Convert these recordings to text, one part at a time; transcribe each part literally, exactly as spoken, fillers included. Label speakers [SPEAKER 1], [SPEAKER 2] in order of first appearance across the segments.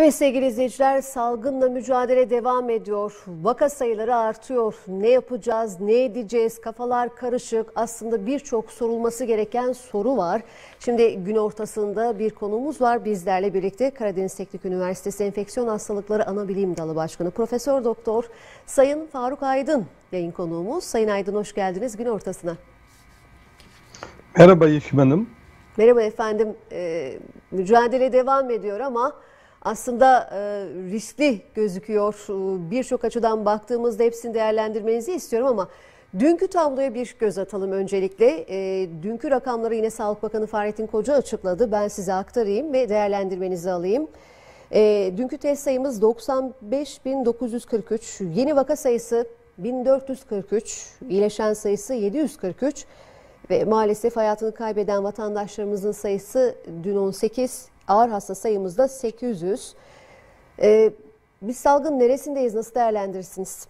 [SPEAKER 1] Evet sevgili izleyiciler, salgınla mücadele devam ediyor. Vaka sayıları artıyor. Ne yapacağız, ne edeceğiz? Kafalar karışık. Aslında birçok sorulması gereken soru var. Şimdi gün ortasında bir konuğumuz var bizlerle birlikte. Karadeniz Teknik Üniversitesi Enfeksiyon Hastalıkları Anabilim Dalı Başkanı Profesör Doktor Sayın Faruk Aydın yayın konuğumuz. Sayın Aydın, hoş geldiniz gün ortasına.
[SPEAKER 2] Merhaba Yeşim Hanım.
[SPEAKER 1] Merhaba efendim. Ee, mücadele devam ediyor ama aslında e, riskli gözüküyor. Birçok açıdan baktığımızda hepsini değerlendirmenizi istiyorum ama dünkü tabloya bir göz atalım öncelikle. E, dünkü rakamları yine Sağlık Bakanı Fahrettin Koca açıkladı. Ben size aktarayım ve değerlendirmenizi alayım. E, dünkü test sayımız doksan beş bin dokuz yüz kırk üç, yeni vaka sayısı bin dört yüz kırk üç, iyileşen sayısı yedi yüz kırk üç ve maalesef hayatını kaybeden vatandaşlarımızın sayısı dün on sekiz. Ağır hasta sayımız da sekiz yüz. Ee, biz salgın neresindeyiz? Nasıl değerlendirirsiniz?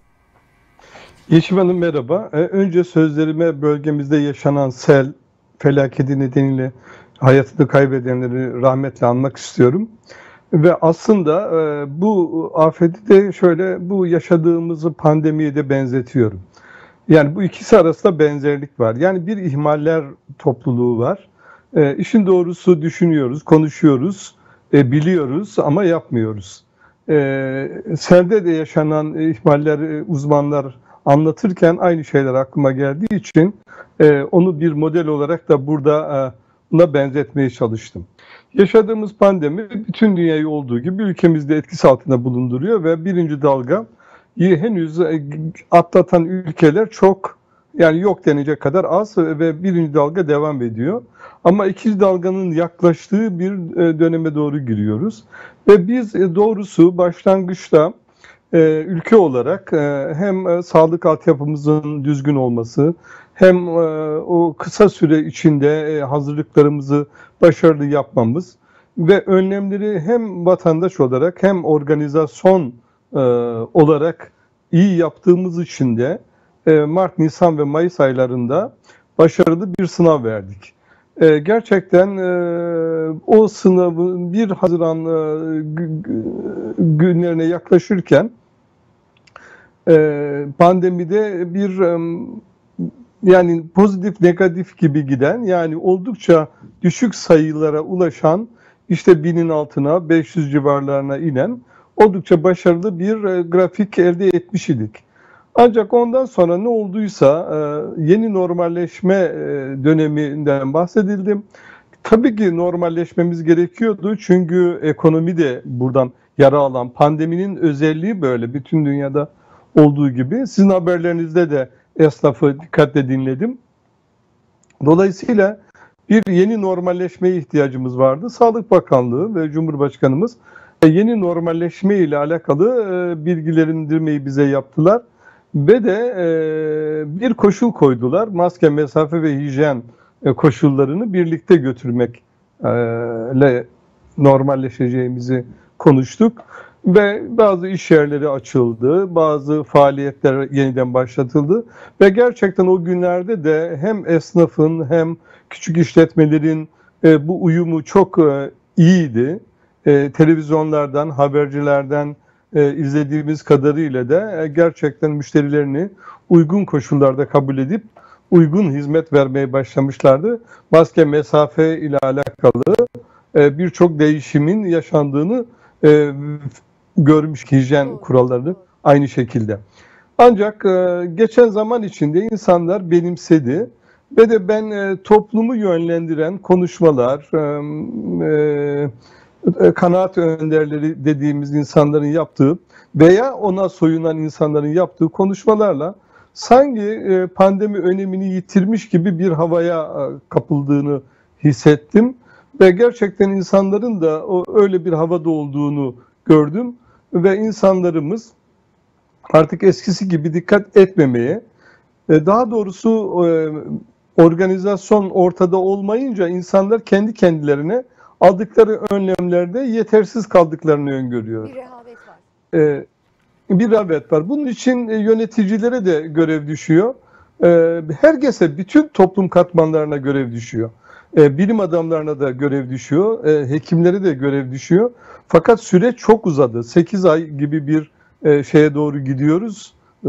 [SPEAKER 2] Yeşim Hanım merhaba. Ee, önce sözlerime bölgemizde yaşanan sel felaketi nedeniyle hayatını kaybedenleri rahmetle anmak istiyorum. Ve aslında e, bu afeti de şöyle bu yaşadığımız pandemiye de benzetiyorum. Yani bu ikisi arasında benzerlik var. Yani bir ihmaller topluluğu var. E, işin doğrusu düşünüyoruz, konuşuyoruz, e, biliyoruz ama yapmıyoruz. E, selde de yaşanan ihmaller e, uzmanlar anlatırken aynı şeyler aklıma geldiği için e, onu bir model olarak da burada e, buna benzetmeye çalıştım. Yaşadığımız pandemi bütün dünyayı olduğu gibi ülkemizde etkisi altında bulunduruyor ve birinci dalga henüz atlatan ülkeler çok, yani yok denecek kadar az ve birinci dalga devam ediyor. Ama ikinci dalganın yaklaştığı bir döneme doğru giriyoruz. Ve biz doğrusu başlangıçta ülke olarak hem sağlık altyapımızın düzgün olması, hem o kısa süre içinde hazırlıklarımızı başarılı yapmamız ve önlemleri hem vatandaş olarak hem organizasyon olarak iyi yaptığımız için de Mart, Nisan ve Mayıs aylarında başarılı bir sınav verdik. Gerçekten o sınavın bir Haziran günlerine yaklaşırken pandemide bir yani pozitif negatif gibi giden, yani oldukça düşük sayılara ulaşan, işte binin altına beş yüz civarlarına inen oldukça başarılı bir grafik elde etmiş idik. Ancak ondan sonra ne olduysa yeni normalleşme döneminden bahsedildi. Tabii ki normalleşmemiz gerekiyordu çünkü ekonomi de buradan yara alan, pandeminin özelliği böyle bütün dünyada olduğu gibi. Sizin haberlerinizde de esnafı dikkatle dinledim. Dolayısıyla bir yeni normalleşmeye ihtiyacımız vardı. Sağlık Bakanlığı ve Cumhurbaşkanımız yeni normalleşme ile alakalı bilgilendirmeyi bize yaptılar. Ve de bir koşul koydular. Maske, mesafe ve hijyen koşullarını birlikte götürmekle normalleşeceğimizi konuştuk. Ve bazı iş yerleri açıldı, bazı faaliyetler yeniden başlatıldı. Ve gerçekten o günlerde de hem esnafın hem küçük işletmelerin bu uyumu çok iyiydi. Televizyonlardan, habercilerden izlediğimiz kadarıyla da gerçekten müşterilerini uygun koşullarda kabul edip uygun hizmet vermeye başlamışlardı. Maske, mesafe ile alakalı birçok değişimin yaşandığını görmüş, hijyen kuralları aynı şekilde. Ancak geçen zaman içinde insanlar benimsedi ve de ben toplumu yönlendiren konuşmalar, kanaat önderleri dediğimiz insanların yaptığı veya ona soyunan insanların yaptığı konuşmalarla sanki pandemi önemini yitirmiş gibi bir havaya kapıldığını hissettim. Ve gerçekten insanların da öyle bir havada olduğunu gördüm. Ve insanlarımız artık eskisi gibi dikkat etmemeye, daha doğrusu organizasyon ortada olmayınca insanlar kendi kendilerine aldıkları önlemlerde yetersiz kaldıklarını öngörüyor.
[SPEAKER 1] Bir rehavet var.
[SPEAKER 2] Ee, bir rehavet var. Bunun için yöneticilere de görev düşüyor. Ee, herkese, bütün toplum katmanlarına görev düşüyor. E, bilim adamlarına da görev düşüyor, e, hekimlere de görev düşüyor. Fakat süreç çok uzadı. sekiz ay gibi bir e, şeye doğru gidiyoruz. E,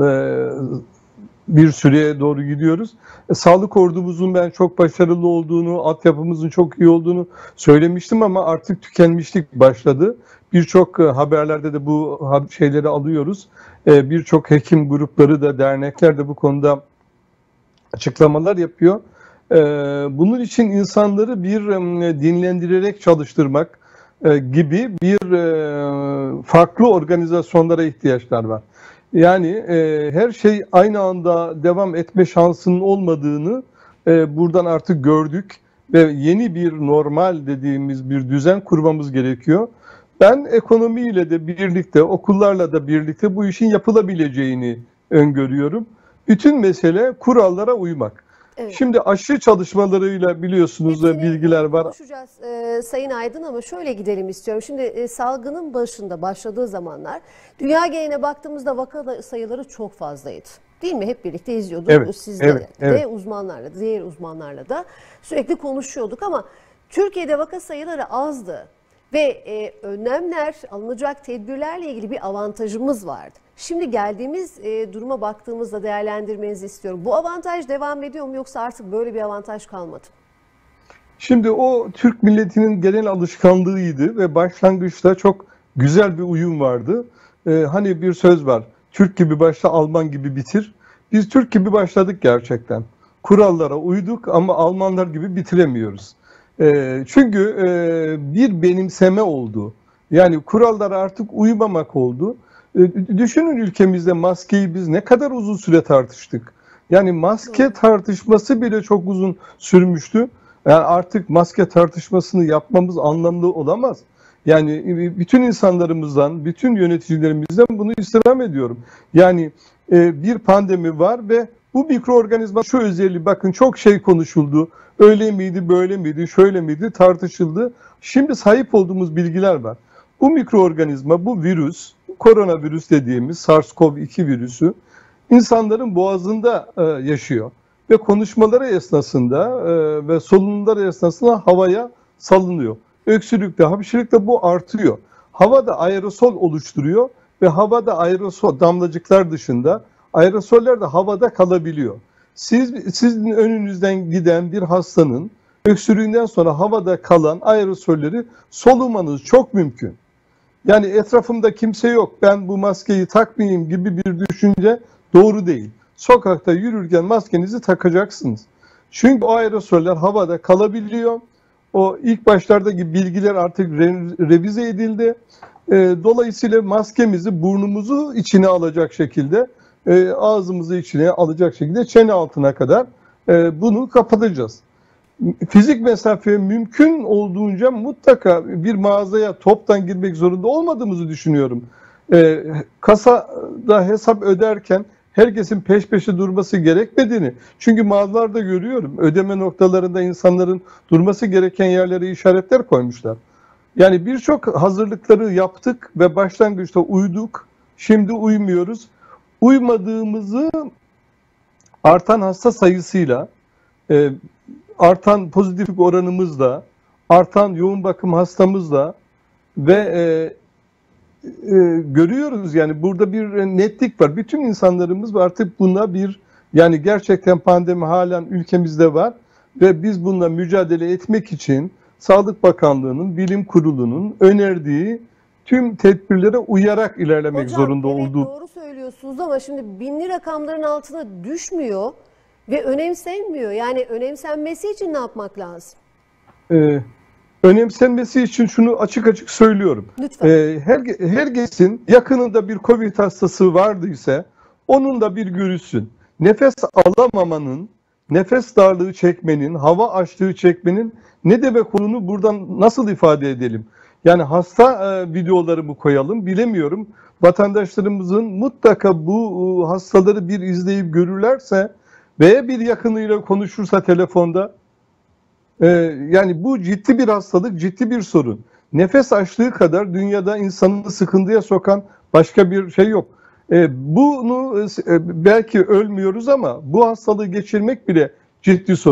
[SPEAKER 2] bir süreye doğru gidiyoruz. E, sağlık ordumuzun ben çok başarılı olduğunu, altyapımızın çok iyi olduğunu söylemiştim ama artık tükenmişlik başladı. Birçok e, haberlerde de bu şeyleri alıyoruz. E, Birçok hekim grupları da, dernekler de bu konuda açıklamalar yapıyor. E, bunun için insanları bir e, dinlendirerek çalıştırmak e, gibi bir e, farklı organizasyonlara ihtiyaçlar var. Yani e, her şey aynı anda devam etme şansının olmadığını e, buradan artık gördük ve yeni bir normal dediğimiz bir düzen kurmamız gerekiyor. Ben ekonomiyle de birlikte, okullarla da birlikte bu işin yapılabileceğini öngörüyorum. Bütün mesele kurallara uymak.
[SPEAKER 1] Evet.
[SPEAKER 2] Şimdi aşı çalışmalarıyla biliyorsunuz
[SPEAKER 1] Hepsini
[SPEAKER 2] bilgiler var.
[SPEAKER 1] konuşacağız e, Sayın Aydın ama şöyle gidelim istiyorum. Şimdi e, salgının başında başladığı zamanlar dünya geneline baktığımızda vaka sayıları çok fazlaydı. Değil mi? Hep birlikte izliyorduk.
[SPEAKER 2] Evet,
[SPEAKER 1] Sizde
[SPEAKER 2] evet,
[SPEAKER 1] de,
[SPEAKER 2] evet.
[SPEAKER 1] de uzmanlarla, diğer uzmanlarla da sürekli konuşuyorduk ama Türkiye'de vaka sayıları azdı ve e, önlemler, alınacak tedbirlerle ilgili bir avantajımız vardı. Şimdi geldiğimiz e, duruma baktığımızda değerlendirmenizi istiyorum. Bu avantaj devam ediyor mu yoksa artık böyle bir avantaj kalmadı?
[SPEAKER 2] Şimdi o Türk milletinin genel alışkanlığıydı ve başlangıçta çok güzel bir uyum vardı. Ee, hani bir söz var, Türk gibi başla, Alman gibi bitir. Biz Türk gibi başladık gerçekten. Kurallara uyduk ama Almanlar gibi bitiremiyoruz. Ee, çünkü e, bir benimseme oldu. Yani kurallara artık uymamak oldu. Düşünün, ülkemizde maskeyi biz ne kadar uzun süre tartıştık. Yani maske tartışması bile çok uzun sürmüştü. Yani artık maske tartışmasını yapmamız anlamlı olamaz. Yani bütün insanlarımızdan, bütün yöneticilerimizden bunu istirham ediyorum. Yani bir pandemi var ve bu mikroorganizma şu özelliği, bakın çok şey konuşuldu. Öyle miydi, böyle miydi, şöyle miydi tartışıldı. Şimdi sahip olduğumuz bilgiler var. Bu mikroorganizma, bu virüs, koronavirüs dediğimiz SARS-CoV iki virüsü insanların boğazında e, yaşıyor. Ve konuşmaları esnasında e, ve solunumları esnasında havaya salınıyor. Öksürükte, hapşırıkta bu artıyor. Havada aerosol oluşturuyor ve havada aerosol damlacıklar dışında aerosoller de havada kalabiliyor. Siz, sizin önünüzden giden bir hastanın öksürüğünden sonra havada kalan aerosolleri solumanız çok mümkün. Yani etrafımda kimse yok, ben bu maskeyi takmayayım gibi bir düşünce doğru değil. Sokakta yürürken maskenizi takacaksınız. Çünkü o aerosoller havada kalabiliyor. O ilk başlardaki bilgiler artık re- revize edildi. E, dolayısıyla maskemizi burnumuzu içine alacak şekilde, e, ağzımızı içine alacak şekilde çene altına kadar e, bunu kapatacağız. Fizik mesafeye mümkün olduğunca mutlaka bir mağazaya toptan girmek zorunda olmadığımızı düşünüyorum. E, kasada hesap öderken herkesin peş peşe durması gerekmediğini, çünkü mağazalarda görüyorum, ödeme noktalarında insanların durması gereken yerlere işaretler koymuşlar. Yani birçok hazırlıkları yaptık ve başlangıçta uyduk, şimdi uymuyoruz. Uymadığımızı artan hasta sayısıyla, e, artan pozitiflik oranımızla, artan yoğun bakım hastamızla ve e, e, görüyoruz, yani burada bir netlik var. Bütün insanlarımız artık buna bir, yani gerçekten pandemi halen ülkemizde var ve biz bununla mücadele etmek için Sağlık Bakanlığı'nın, Bilim Kurulu'nun önerdiği tüm tedbirlere uyarak ilerlemek
[SPEAKER 1] Hocam,
[SPEAKER 2] zorunda
[SPEAKER 1] evet,
[SPEAKER 2] olduğu.
[SPEAKER 1] doğru söylüyorsunuz ama şimdi binli rakamların altına düşmüyor ve önemsenmiyor. Yani önemsenmesi için ne yapmak lazım?
[SPEAKER 2] Ee, önemsenmesi için şunu açık açık söylüyorum.
[SPEAKER 1] Lütfen.
[SPEAKER 2] Ee, her, herkesin yakınında bir Covid hastası vardıysa onun da bir görüşsün. Nefes alamamanın, nefes darlığı çekmenin, hava açlığı çekmenin ne demek olduğunu buradan nasıl ifade edelim? Yani hasta e, videoları mı koyalım bilemiyorum. Vatandaşlarımızın mutlaka bu e, hastaları bir izleyip görürlerse veya bir yakınıyla konuşursa telefonda, e, yani bu ciddi bir hastalık, ciddi bir sorun. Nefes açlığı kadar dünyada insanı sıkıntıya sokan başka bir şey yok. E, bunu e, belki ölmüyoruz ama bu hastalığı geçirmek bile ciddi sorun.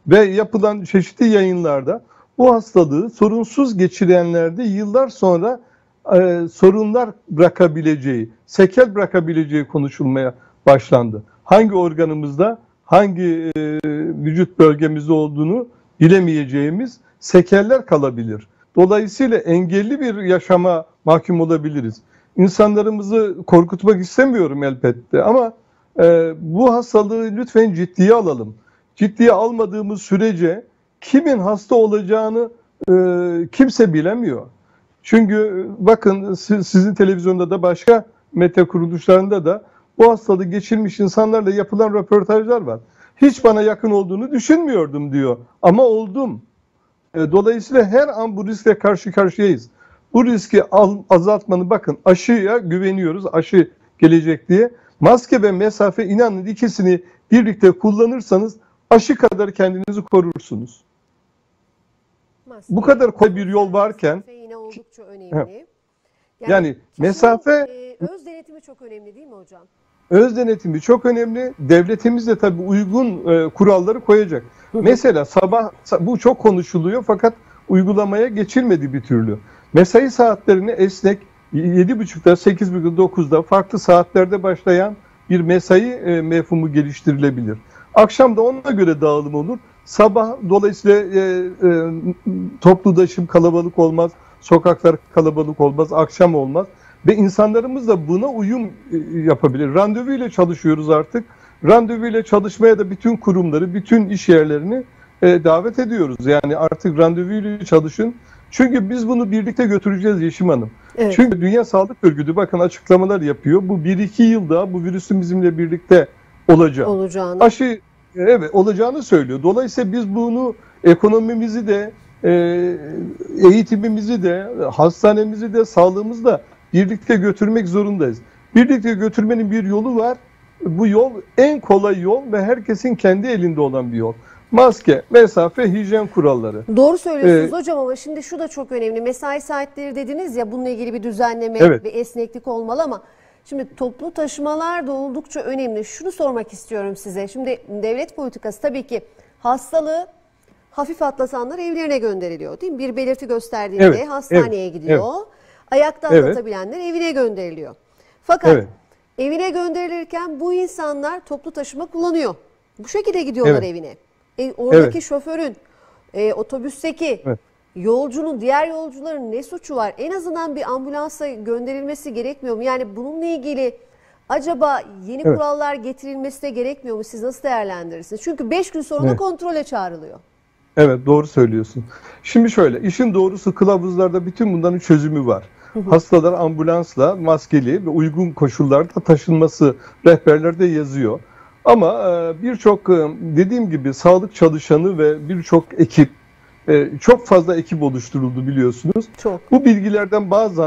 [SPEAKER 2] Ve yapılan çeşitli yayınlarda bu hastalığı sorunsuz geçirenlerde yıllar sonra e, sorunlar bırakabileceği, sekel bırakabileceği konuşulmaya başlandı. Hangi organımızda, hangi e, vücut bölgemizde olduğunu bilemeyeceğimiz sekeller kalabilir. Dolayısıyla engelli bir yaşama mahkum olabiliriz. İnsanlarımızı korkutmak istemiyorum elbette ama e, bu hastalığı lütfen ciddiye alalım. Ciddiye almadığımız sürece kimin hasta olacağını e, kimse bilemiyor. Çünkü bakın siz, sizin televizyonda da başka medya kuruluşlarında da bu hastalığı geçirmiş insanlarla yapılan röportajlar var. Hiç bana yakın olduğunu düşünmüyordum diyor ama oldum. E, dolayısıyla her an bu riskle karşı karşıyayız. Bu riski al, azaltmanın bakın aşıya güveniyoruz, aşı gelecek diye. Maske ve mesafe inanın ikisini birlikte kullanırsanız aşı kadar kendinizi korursunuz.
[SPEAKER 1] Maske,
[SPEAKER 2] Bu kadar kolay bir yol varken
[SPEAKER 1] mesafe yine oldukça önemli. Yani,
[SPEAKER 2] yani mesafe,
[SPEAKER 1] e, öz denetimi çok önemli değil mi hocam?
[SPEAKER 2] öz denetimi çok önemli. Devletimiz de tabii uygun e, kuralları koyacak. Mesela sabah, bu çok konuşuluyor fakat uygulamaya geçilmedi bir türlü. Mesai saatlerini esnek yedi buçukta, sekiz buçukta, dokuzda farklı saatlerde başlayan bir mesai e, mefhumu geliştirilebilir. Akşam da ona göre dağılım olur. Sabah dolayısıyla e, e, toplu ulaşım kalabalık olmaz, sokaklar kalabalık olmaz, akşam olmaz. Ve insanlarımız da buna uyum e, yapabilir. Randevu ile çalışıyoruz artık. Randevu ile çalışmaya da bütün kurumları, bütün iş yerlerini e, davet ediyoruz. Yani artık randevu ile çalışın. Çünkü biz bunu birlikte götüreceğiz Yeşim Hanım. Evet. Çünkü Dünya Sağlık Örgütü bakın açıklamalar yapıyor. Bu bir iki yılda bu virüsün bizimle birlikte olacak.
[SPEAKER 1] Olacağını.
[SPEAKER 2] Aşı evet olacağını söylüyor. Dolayısıyla biz bunu ekonomimizi de eğitimimizi de hastanemizi de sağlığımızı da birlikte götürmek zorundayız. Birlikte götürmenin bir yolu var. Bu yol en kolay yol ve herkesin kendi elinde olan bir yol. Maske, mesafe, hijyen kuralları.
[SPEAKER 1] Doğru söylüyorsunuz ee, hocam ama şimdi şu da çok önemli. Mesai saatleri dediniz ya bununla ilgili bir düzenleme evet. ve esneklik olmalı ama şimdi toplu taşımalar da oldukça önemli. Şunu sormak istiyorum size. Şimdi devlet politikası tabii ki hastalığı hafif atlatanlar evlerine gönderiliyor değil mi? Bir belirti gösterdiğinde evet, hastaneye evet, gidiyor. Evet. Ayakta atlatabilenler evet. evine gönderiliyor. Fakat evet. evine gönderilirken bu insanlar toplu taşıma kullanıyor. Bu şekilde gidiyorlar evet. evine. E, oradaki evet. şoförün, e, otobüsteki evet. yolcunun, diğer yolcuların ne suçu var? En azından bir ambulansa gönderilmesi gerekmiyor mu? Yani bununla ilgili acaba yeni evet. kurallar getirilmesi de gerekmiyor mu? Siz nasıl değerlendirirsiniz? Çünkü beş gün sonra evet. kontrole çağrılıyor.
[SPEAKER 2] Evet doğru söylüyorsun. Şimdi şöyle işin doğrusu kılavuzlarda bütün bunların çözümü var. Hı hı. Hastalar ambulansla maskeli ve uygun koşullarda taşınması rehberlerde yazıyor. Ama birçok dediğim gibi sağlık çalışanı ve birçok ekip çok fazla ekip oluşturuldu biliyorsunuz. Çok. Bu bilgilerden bazen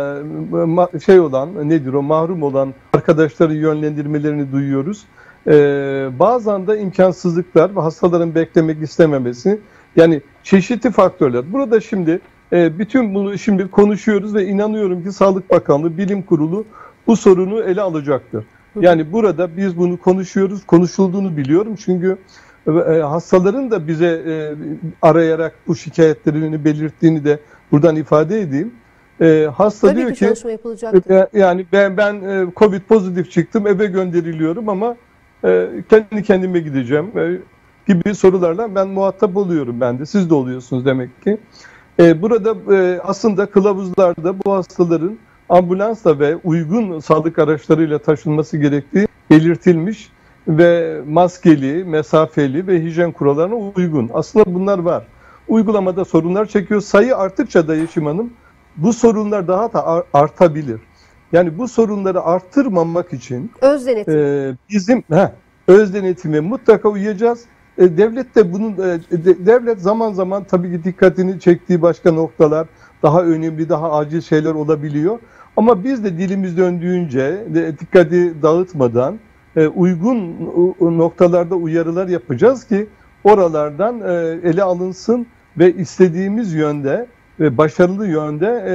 [SPEAKER 2] şey olan nedir o mahrum olan arkadaşların yönlendirmelerini duyuyoruz. Bazen de imkansızlıklar ve hastaların beklemek istememesi yani çeşitli faktörler. Burada şimdi bütün bunu şimdi konuşuyoruz ve inanıyorum ki Sağlık Bakanlığı, Bilim Kurulu bu sorunu ele alacaktır. Yani burada biz bunu konuşuyoruz, konuşulduğunu biliyorum çünkü hastaların da bize arayarak bu şikayetlerini belirttiğini de buradan ifade edeyim. Hasta
[SPEAKER 1] Tabii
[SPEAKER 2] diyor
[SPEAKER 1] ki,
[SPEAKER 2] ki yani ben ben Covid pozitif çıktım eve gönderiliyorum ama kendi kendime gideceğim gibi sorularla ben muhatap oluyorum ben de. Siz de oluyorsunuz demek ki. Burada aslında kılavuzlarda bu hastaların ambulansla ve uygun sağlık araçlarıyla taşınması gerektiği belirtilmiş ve maskeli, mesafeli ve hijyen kurallarına uygun. Aslında bunlar var. Uygulamada sorunlar çekiyor. Sayı arttıkça da Yeşim Hanım bu sorunlar daha da artabilir. Yani bu sorunları arttırmamak için
[SPEAKER 1] öz denetim.
[SPEAKER 2] E, bizim he, öz denetime mutlaka uyacağız. E, devlet de bunun e, de, devlet zaman zaman tabii ki dikkatini çektiği başka noktalar daha önemli, daha acil şeyler olabiliyor. Ama biz de dilimiz döndüğünce de, dikkati dağıtmadan e, uygun noktalarda uyarılar yapacağız ki oralardan e, ele alınsın ve istediğimiz yönde ve başarılı yönde e,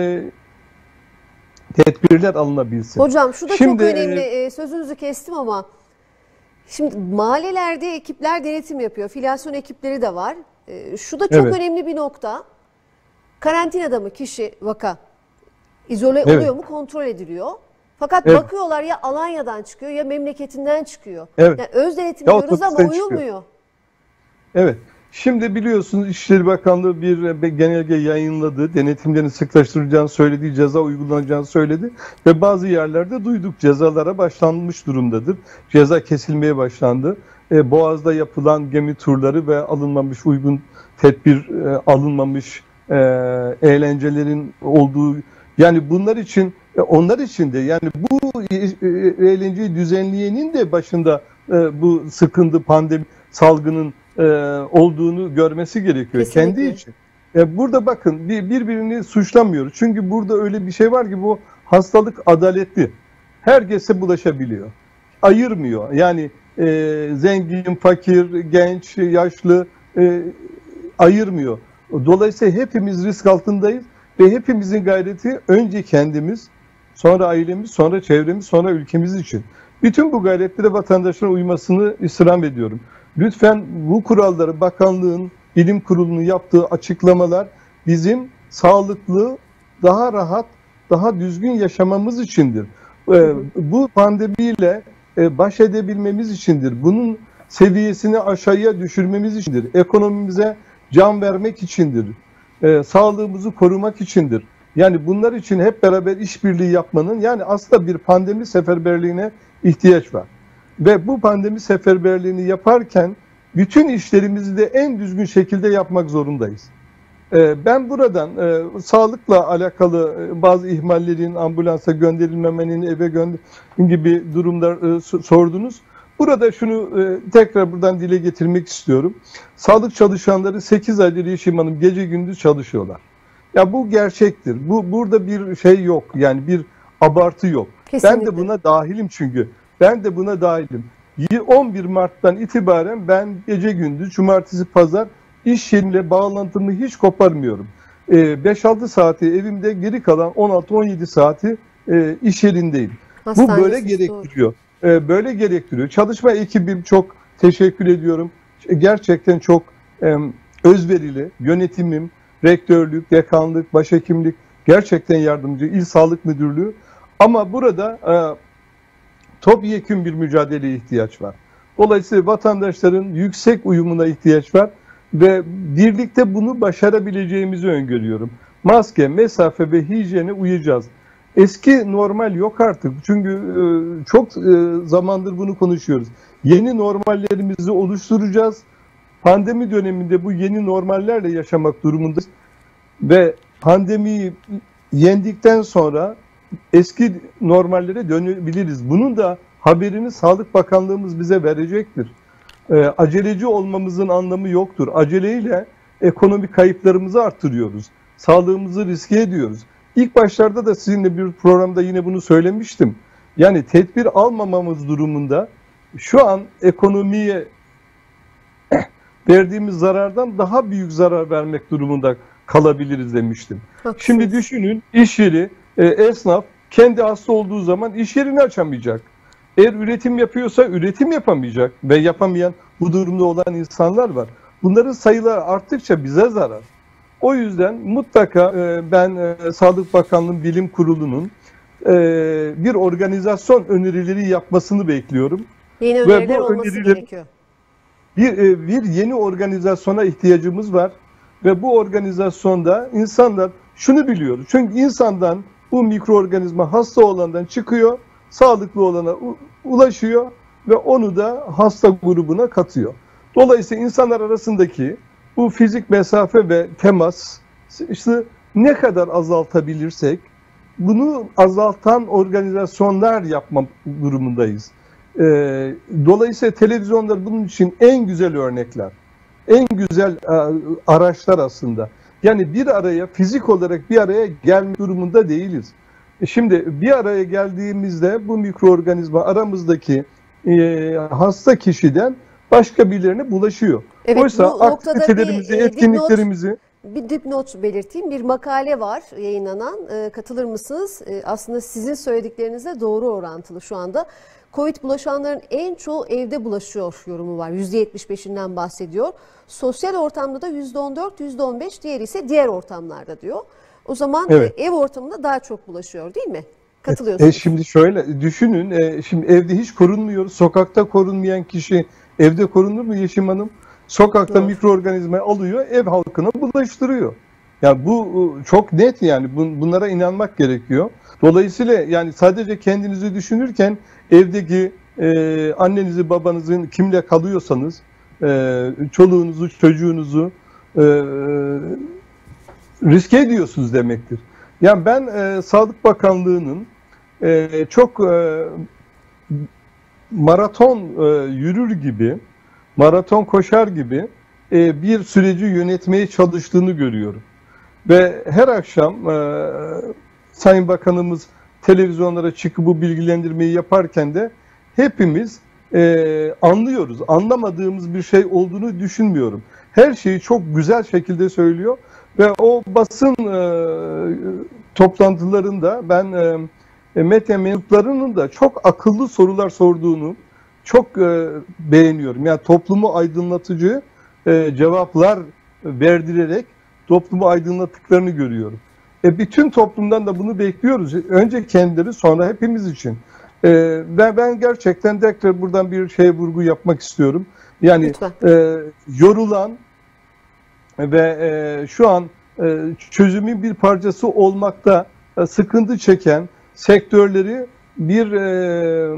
[SPEAKER 2] tedbirler alınabilsin.
[SPEAKER 1] Hocam şu da Şimdi, çok önemli. E, sözünüzü kestim ama Şimdi mahallelerde ekipler denetim yapıyor. Filyasyon ekipleri de var. E, şu da çok
[SPEAKER 2] Evet.
[SPEAKER 1] önemli bir nokta. Karantinada mı kişi vaka izole
[SPEAKER 2] Evet.
[SPEAKER 1] oluyor mu kontrol ediliyor. Fakat
[SPEAKER 2] Evet.
[SPEAKER 1] bakıyorlar ya Alanya'dan çıkıyor ya memleketinden çıkıyor.
[SPEAKER 2] Evet.
[SPEAKER 1] Yani öz denetim
[SPEAKER 2] Ya
[SPEAKER 1] diyoruz ama
[SPEAKER 2] otobüsten çıkıyor.
[SPEAKER 1] uyulmuyor.
[SPEAKER 2] Evet. Şimdi biliyorsunuz İçişleri Bakanlığı bir bir genelge yayınladı. Denetimlerin sıklaştırılacağını söyledi, ceza uygulanacağını söyledi. Ve bazı yerlerde duyduk cezalara başlanmış durumdadır. Ceza kesilmeye başlandı. E, Boğaz'da yapılan gemi turları ve alınmamış uygun tedbir, e, alınmamış e, eğlencelerin olduğu, yani bunlar için, e, onlar için de, yani bu e, e, eğlenceyi düzenleyenin de başında e, bu sıkıntı, pandemi, salgının e, olduğunu görmesi gerekiyor.
[SPEAKER 1] Kesinlikle.
[SPEAKER 2] Kendi için. E, burada bakın bir, birbirini suçlamıyoruz. Çünkü burada öyle bir şey var ki bu hastalık adaletli. Herkese bulaşabiliyor. Ayırmıyor. Yani e, zengin, fakir, genç, yaşlı e, ayırmıyor. Dolayısıyla hepimiz risk altındayız ve hepimizin gayreti önce kendimiz, sonra ailemiz, sonra çevremiz, sonra ülkemiz için. Bütün bu gayretlere vatandaşların uymasını istirham ediyorum. Lütfen bu kuralları bakanlığın, bilim kurulunun yaptığı açıklamalar bizim sağlıklı, daha rahat, daha düzgün yaşamamız içindir. Ee, bu pandemiyle e, baş edebilmemiz içindir. Bunun seviyesini aşağıya düşürmemiz içindir. Ekonomimize can vermek içindir. Ee, sağlığımızı korumak içindir. Yani bunlar için hep beraber işbirliği yapmanın, yani aslında bir pandemi seferberliğine ihtiyaç var. Ve bu pandemi seferberliğini yaparken bütün işlerimizi de en düzgün şekilde yapmak zorundayız. Ee, ben buradan e, sağlıkla alakalı e, bazı ihmallerin, ambulansa gönderilmemenin, eve gönder gibi durumlar e, sordunuz. Burada şunu e, tekrar buradan dile getirmek istiyorum. Sağlık çalışanları sekiz aydır Yeşim Hanım gece gündüz çalışıyorlar. Ya bu gerçektir. Bu burada bir şey yok. Yani bir abartı yok.
[SPEAKER 1] Kesinlikle.
[SPEAKER 2] Ben de buna dahilim çünkü. Ben de buna dahilim. on bir Mart'tan itibaren ben gece gündüz, cumartesi, pazar iş yerimle bağlantımı hiç koparmıyorum. beş altı saati evimde, geri kalan on altı on yedi saati e, iş yerindeyim. Bu böyle gerektiriyor. E, böyle gerektiriyor. Çalışma ekibim, çok teşekkür ediyorum. Gerçekten çok e, özverili. Yönetimim, rektörlük, dekanlık, başhekimlik gerçekten yardımcı, İl Sağlık Müdürlüğü. Ama burada e, topyekün bir mücadeleye ihtiyaç var. Dolayısıyla vatandaşların yüksek uyumuna ihtiyaç var ve birlikte bunu başarabileceğimizi öngörüyorum. Maske, mesafe ve hijyene uyacağız. Eski normal yok artık. Çünkü e, çok e, zamandır bunu konuşuyoruz. Yeni normallerimizi oluşturacağız. Pandemi döneminde bu yeni normallerle yaşamak durumundayız. Ve pandemiyi yendikten sonra eski normallere dönebiliriz. Bunun da haberini Sağlık Bakanlığımız bize verecektir. E, aceleci olmamızın anlamı yoktur. Aceleyle ekonomik kayıplarımızı arttırıyoruz. Sağlığımızı riske ediyoruz. İlk başlarda da sizinle bir programda yine bunu söylemiştim. Yani tedbir almamamız durumunda şu an ekonomiye verdiğimiz zarardan daha büyük zarar vermek durumunda kalabiliriz demiştim. Haklısınız. Şimdi düşünün, iş yeri, e, esnaf kendi hasta olduğu zaman iş yerini açamayacak. Eğer üretim yapıyorsa üretim yapamayacak ve yapamayan, bu durumda olan insanlar var. Bunların sayıları arttıkça bize zarar. O yüzden mutlaka e, ben e, Sağlık Bakanlığı Bilim Kurulu'nun e, bir organizasyon önerileri yapmasını bekliyorum.
[SPEAKER 1] Yeni öneriler olması gerekiyor.
[SPEAKER 2] Bir, e, bir yeni organizasyona ihtiyacımız var. Ve bu organizasyonda insanlar şunu biliyor. Çünkü insandan bu mikroorganizma hasta olandan çıkıyor, sağlıklı olana ulaşıyor ve onu da hasta grubuna katıyor. Dolayısıyla insanlar arasındaki bu fizik mesafe ve temas işte ne kadar azaltabilirsek bunu azaltan organizasyonlar yapma durumundayız. Dolayısıyla televizyonlar bunun için en güzel örnekler. En güzel araçlar aslında. Yani bir araya, fizik olarak bir araya gelme durumunda değiliz. Şimdi bir araya geldiğimizde bu mikroorganizma aramızdaki e, hasta kişiden başka birilerine bulaşıyor.
[SPEAKER 1] Evet,
[SPEAKER 2] oysa aktivitelerimizi,
[SPEAKER 1] bir, e,
[SPEAKER 2] etkinliklerimizi
[SPEAKER 1] bir dipnot belirteyim. Bir makale var yayınlanan. E, katılır mısınız? E, aslında sizin söylediklerinizle doğru orantılı şu anda. Covid bulaşanların en çoğu evde bulaşıyor yorumu var. yüzde yetmiş beşinden bahsediyor. Sosyal ortamda da yüzde on dört, yüzde on beş, diğeri ise diğer ortamlarda diyor. O zaman
[SPEAKER 2] Evet.
[SPEAKER 1] ev ortamında daha çok bulaşıyor değil mi? Katılıyorsunuz.
[SPEAKER 2] E şimdi şöyle düşünün, e, şimdi evde hiç korunmuyoruz. Sokakta korunmayan kişi evde korunur mu Yeşim Hanım? Sokakta
[SPEAKER 1] Doğru.
[SPEAKER 2] mikroorganizmayı alıyor, ev halkına bulaştırıyor. Ya bu çok net yani bunlara inanmak gerekiyor. Dolayısıyla yani sadece kendinizi düşünürken evdeki e, annenizi babanızın kimle kalıyorsanız e, çoluğunuzu çocuğunuzu e, riske ediyorsunuz demektir. Yani ben e, Sağlık Bakanlığı'nın e, çok e, maraton e, yürür gibi, maraton koşar gibi e, bir süreci yönetmeye çalıştığını görüyorum. Ve her akşam e, Sayın Bakanımız televizyonlara çıkıp bu bilgilendirmeyi yaparken de hepimiz e, anlıyoruz. Anlamadığımız bir şey olduğunu düşünmüyorum. Her şeyi çok güzel şekilde söylüyor ve o basın e, toplantılarında ben e, medya mensuplarının da çok akıllı sorular sorduğunu çok e, beğeniyorum. Yani toplumu aydınlatıcı e, cevaplar verdirerek toplumu aydınlattıklarını görüyorum. E, bütün toplumdan da bunu bekliyoruz. Önce kendileri, sonra hepimiz için. E, ve ben gerçekten tekrar buradan bir şey vurgu yapmak istiyorum. Yani e, yorulan ve e, şu an e, çözümün bir parçası olmakta e, sıkıntı çeken sektörleri bir e,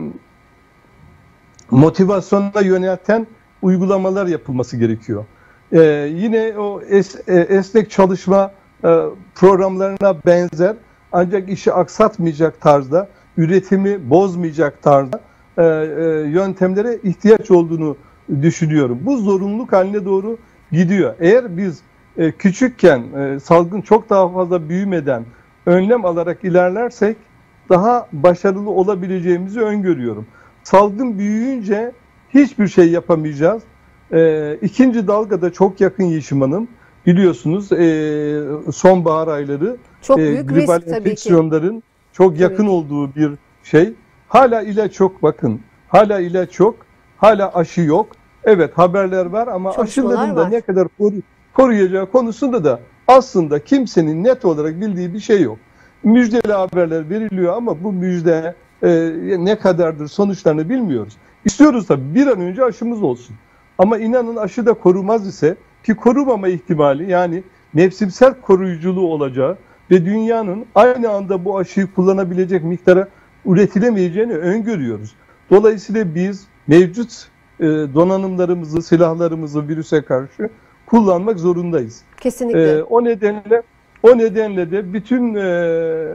[SPEAKER 2] motivasyona yönelten uygulamalar yapılması gerekiyor. Ee, yine o es, e, esnek çalışma e, programlarına benzer ancak işi aksatmayacak tarzda, üretimi bozmayacak tarzda e, e, yöntemlere ihtiyaç olduğunu düşünüyorum. Bu zorunluluk haline doğru gidiyor. Eğer biz e, küçükken e, salgın çok daha fazla büyümeden önlem alarak ilerlersek daha başarılı olabileceğimizi öngörüyorum. Salgın büyüyünce hiçbir şey yapamayacağız. E, ikinci dalgada çok yakın Yeşim Hanım. Biliyorsunuz e, sonbahar ayları
[SPEAKER 1] çok
[SPEAKER 2] e,
[SPEAKER 1] büyük
[SPEAKER 2] gribal
[SPEAKER 1] risk,
[SPEAKER 2] enfeksiyonların çok yakın
[SPEAKER 1] tabii
[SPEAKER 2] olduğu bir şey. Hala ilaç yok bakın. Hala ilaç yok. Hala aşı yok. Evet haberler var ama aşıların da ne kadar koru, koruyacağı konusunda da aslında kimsenin net olarak bildiği bir şey yok. Müjdeli haberler veriliyor ama bu müjde e, ne kadardır sonuçlarını bilmiyoruz. İstiyoruz da bir an önce aşımız olsun. Ama inanın aşı da korumaz ise ki korumama ihtimali yani mevsimsel koruyuculuğu olacağı ve dünyanın aynı anda bu aşıyı kullanabilecek miktara üretilemeyeceğini öngörüyoruz. Dolayısıyla biz mevcut e, donanımlarımızı, silahlarımızı virüse karşı kullanmak zorundayız.
[SPEAKER 1] Kesinlikle.
[SPEAKER 2] E, o nedenle o nedenle de bütün e,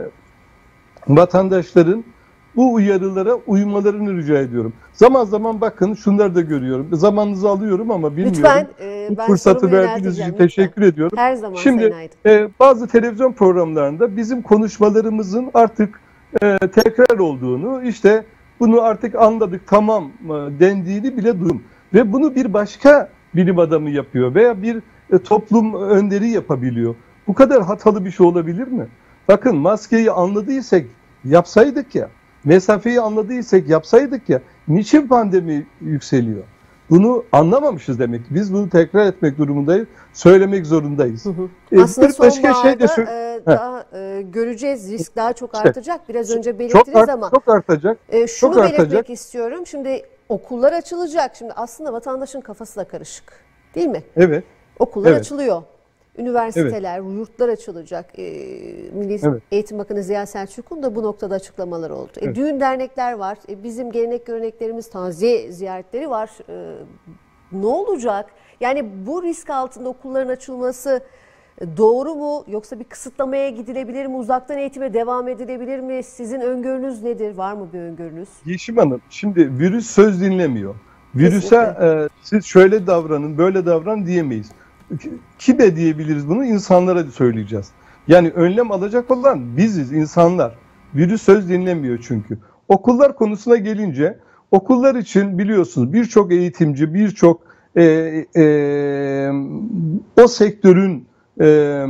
[SPEAKER 2] vatandaşların bu uyarılara uymalarını rica ediyorum. Zaman zaman bakın şunları da görüyorum. Zamanınızı alıyorum ama bilmiyorum.
[SPEAKER 1] Lütfen e,
[SPEAKER 2] bu
[SPEAKER 1] ben
[SPEAKER 2] fırsatı verdiğiniz için teşekkür ediyorum.
[SPEAKER 1] Her zaman.
[SPEAKER 2] Şimdi e, bazı televizyon programlarında bizim konuşmalarımızın artık e, tekrar olduğunu, işte bunu artık anladık tamam e, dendiğini bile duydum. Ve bunu bir başka bilim adamı yapıyor veya bir e, toplum önderi yapabiliyor. Bu kadar hatalı bir şey olabilir mi? Bakın maskeyi anladıysak yapsaydık ya. Mesafeyi anladıysak yapsaydık ya, niçin pandemi yükseliyor? Bunu anlamamışız demek. Biz bunu tekrar etmek durumundayız, söylemek zorundayız.
[SPEAKER 1] Hı hı.
[SPEAKER 2] Ee,
[SPEAKER 1] Aslında
[SPEAKER 2] bir başka şey de
[SPEAKER 1] e, daha e, göreceğiz, risk daha çok artacak. Biraz önce belirttiniz
[SPEAKER 2] çok art,
[SPEAKER 1] ama
[SPEAKER 2] çok artacak.
[SPEAKER 1] E, şunu
[SPEAKER 2] çok
[SPEAKER 1] belirtmek
[SPEAKER 2] artacak.
[SPEAKER 1] istiyorum. Şimdi okullar açılacak. Şimdi aslında vatandaşın kafası da karışık, değil mi?
[SPEAKER 2] Evet.
[SPEAKER 1] Okullar
[SPEAKER 2] evet.
[SPEAKER 1] açılıyor. Üniversiteler, evet. yurtlar açılacak. E, Milli evet. Eğitim Bakanı Ziya Selçuk'un da bu noktada açıklamalar oldu. Evet. E, düğün dernekler var. E, bizim gelenek göreneklerimiz, taziye ziyaretleri var. E, ne olacak? Yani bu risk altında okulların açılması doğru mu? Yoksa bir kısıtlamaya gidilebilir mi? Uzaktan eğitime devam edilebilir mi? Sizin öngörünüz nedir? Var mı bir öngörünüz?
[SPEAKER 2] Yeşim Hanım, şimdi virüs söz dinlemiyor. Virüse e, siz şöyle davranın, böyle davran diyemeyiz. Kime diyebiliriz bunu? İnsanlara söyleyeceğiz. Yani önlem alacak olan biziz, insanlar. Virüs söz dinlemiyor çünkü. Okullar konusuna gelince, okullar için biliyorsunuz birçok eğitimci, birçok e, e, o sektörün e,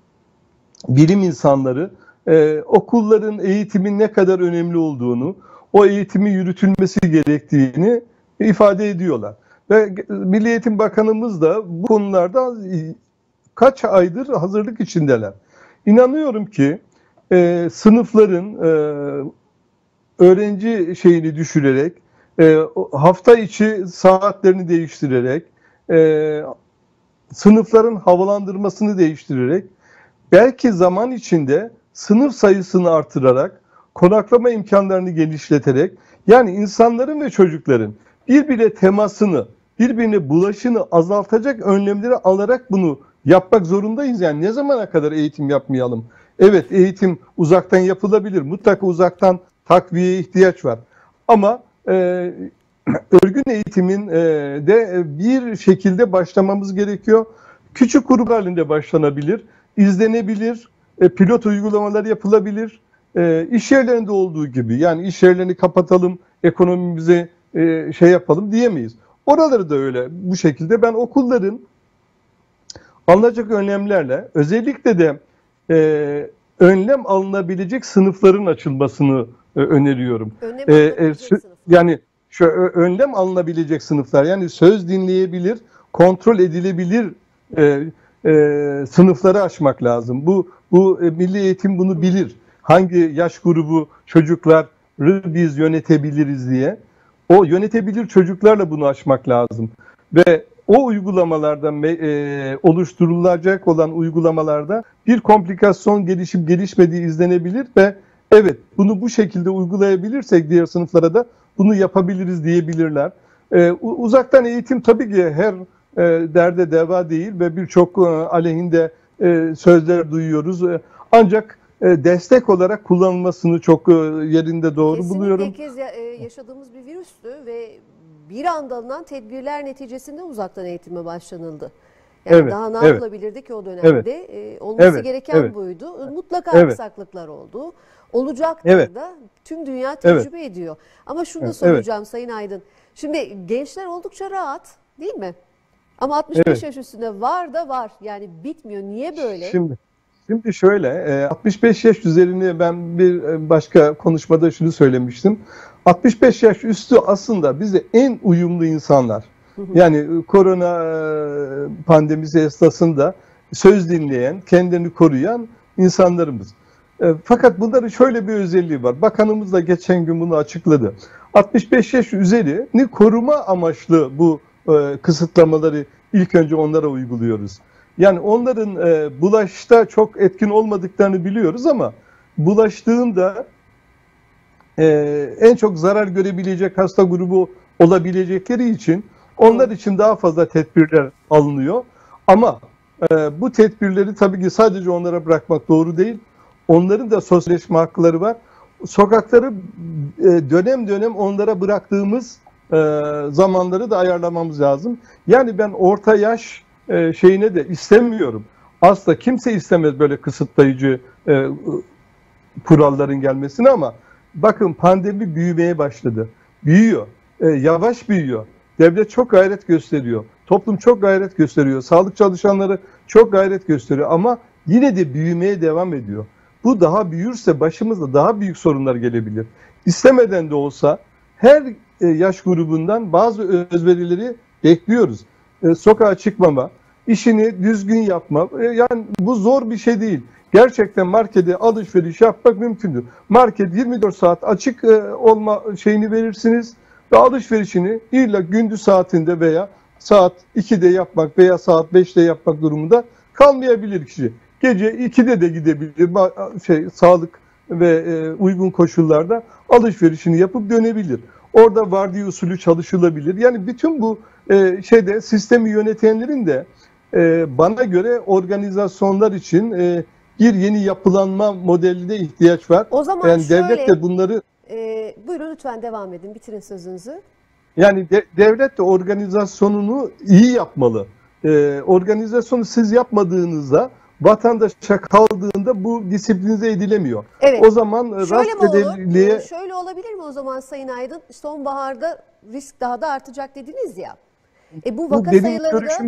[SPEAKER 2] bilim insanları e, okulların eğitimin ne kadar önemli olduğunu, o eğitimi yürütülmesi gerektiğini ifade ediyorlar. Ve Milli Eğitim Bakanımız da bu konularda kaç aydır hazırlık içindeler. İnanıyorum ki e, sınıfların e, öğrenci şeyini düşürerek, e, hafta içi saatlerini değiştirerek, e, sınıfların havalandırmasını değiştirerek, belki zaman içinde sınıf sayısını artırarak, konaklama imkanlarını genişleterek, yani insanların ve çocukların birbirine temasını, birbirine bulaşını azaltacak önlemleri alarak bunu yapmak zorundayız. Yani ne zamana kadar eğitim yapmayalım? Evet, eğitim uzaktan yapılabilir. Mutlaka uzaktan takviyeye ihtiyaç var. Ama e, örgün eğitimin e, de bir şekilde başlamamız gerekiyor. Küçük grup halinde başlanabilir, izlenebilir, e, pilot uygulamalar yapılabilir. E, iş yerlerinde olduğu gibi, yani iş yerlerini kapatalım, ekonomimizi e, şey yapalım diyemeyiz. Oraları da öyle, bu şekilde. Ben okulların alınacak önlemlerle, özellikle de e, önlem alınabilecek sınıfların açılmasını e, öneriyorum.
[SPEAKER 1] Önlem
[SPEAKER 2] E,
[SPEAKER 1] alınabilecek
[SPEAKER 2] e,
[SPEAKER 1] sınıflar.
[SPEAKER 2] Yani şu önlem alınabilecek sınıflar, yani söz dinleyebilir, kontrol edilebilir e, e, sınıfları açmak lazım. Bu bu e, milli eğitim bunu bilir. Hangi yaş grubu çocukları biz yönetebiliriz diye. O yönetebilir çocuklarla bunu açmak lazım. Ve o uygulamalarda e, oluşturulacak olan uygulamalarda bir komplikasyon gelişip gelişmediği izlenebilir ve evet, bunu bu şekilde uygulayabilirsek diğer sınıflara da bunu yapabiliriz diyebilirler. E, uzaktan eğitim tabii ki her e, derde deva değil ve birçok e, aleyhinde e, sözler duyuyoruz. E, ancak e, destek olarak kullanılmasını çok e, yerinde doğru
[SPEAKER 1] Kesinlikle
[SPEAKER 2] buluyorum.
[SPEAKER 1] ilk kez ya- e, yaşadığımız bir virüstü ve bir anda alınan tedbirler neticesinde uzaktan eğitime başlanıldı. Yani
[SPEAKER 2] Evet,
[SPEAKER 1] daha ne
[SPEAKER 2] evet.
[SPEAKER 1] yapılabilirdi ki o dönemde?
[SPEAKER 2] Evet.
[SPEAKER 1] E, olması
[SPEAKER 2] Evet,
[SPEAKER 1] gereken
[SPEAKER 2] evet.
[SPEAKER 1] buydu. Mutlaka
[SPEAKER 2] Evet.
[SPEAKER 1] aksaklıklar oldu. Olacaktır
[SPEAKER 2] Evet.
[SPEAKER 1] da, tüm dünya
[SPEAKER 2] Evet.
[SPEAKER 1] tecrübe ediyor. Ama şunu da
[SPEAKER 2] Evet.
[SPEAKER 1] soracağım Sayın Aydın. Şimdi gençler oldukça rahat, değil mi? Ama altmış beş
[SPEAKER 2] Evet.
[SPEAKER 1] yaş üstünde var da var. Yani bitmiyor. Niye böyle?
[SPEAKER 2] Şimdi şimdi şöyle, e, altmış beş yaş üzerini ben bir e, başka konuşmada şunu söylemiştim. altmış beş yaş üstü aslında bize en uyumlu insanlar. Yani e, korona e, pandemisi esnasında söz dinleyen, kendini koruyan insanlarımız. E, Fakat bunların şöyle bir özelliği var. Bakanımız da geçen gün bunu açıkladı. altmış beş yaş üzerini koruma amaçlı bu e, kısıtlamaları ilk önce onlara uyguluyoruz. Yani onların e, bulaşta çok etkin olmadıklarını biliyoruz ama bulaştığında e, en çok zarar görebilecek hasta grubu olabilecekleri için onlar için daha fazla tedbirler alınıyor. Ama e, bu tedbirleri tabii ki sadece onlara bırakmak doğru değil. Onların da sosyalleşme hakları var. Sokakları e, dönem dönem onlara bıraktığımız e, zamanları da ayarlamamız lazım. Yani ben orta yaş e, şeyine de istemiyorum. Aslında kimse istemez böyle kısıtlayıcı e, kuralların gelmesini ama bakın pandemi büyümeye başladı. Büyüyor. E, yavaş büyüyor. Devlet çok gayret gösteriyor. Toplum çok gayret gösteriyor. Sağlık çalışanları çok gayret gösteriyor ama yine de büyümeye devam ediyor. Bu daha büyürse başımıza daha büyük sorunlar gelebilir. İstemeden de olsa her e, yaş grubundan bazı özverileri bekliyoruz. E, sokağa çıkmama, işini düzgün yapma. E, yani bu zor bir şey değil. Gerçekten markete alışveriş yapmak mümkündür. Market yirmi dört saat açık e, olma şeyini verirsiniz ve alışverişini illa gündüz saatinde veya saat ikide yapmak veya saat beşte yapmak durumunda kalmayabilir kişi. Gece ikide de gidebilir, şey, sağlık ve e, uygun koşullarda alışverişini yapıp dönebilir. Orada vardiya usulü çalışılabilir. Yani bütün bu e, şeyde sistemi yönetenlerin de e, bana göre organizasyonlar için e, bir yeni yapılanma modeline ihtiyaç var.
[SPEAKER 1] O zaman
[SPEAKER 2] yani
[SPEAKER 1] şöyle,
[SPEAKER 2] devlet de bunları
[SPEAKER 1] e, buyurun lütfen devam edin, bitirin sözünüzü.
[SPEAKER 2] yani de, devlet de organizasyonunu iyi yapmalı. E, organizasyonu siz yapmadığınızda vatandaşa kaldığında bu disiplinize edilemiyor.
[SPEAKER 1] Evet.
[SPEAKER 2] O zaman
[SPEAKER 1] Şöyle mi olur?
[SPEAKER 2] rastgeleliğe
[SPEAKER 1] Ee, Şöyle olabilir mi o zaman Sayın Aydın? Sonbaharda risk daha da artacak dediniz ya. E bu
[SPEAKER 2] bu
[SPEAKER 1] vaka
[SPEAKER 2] benim
[SPEAKER 1] sayıları da
[SPEAKER 2] görüşüm değil.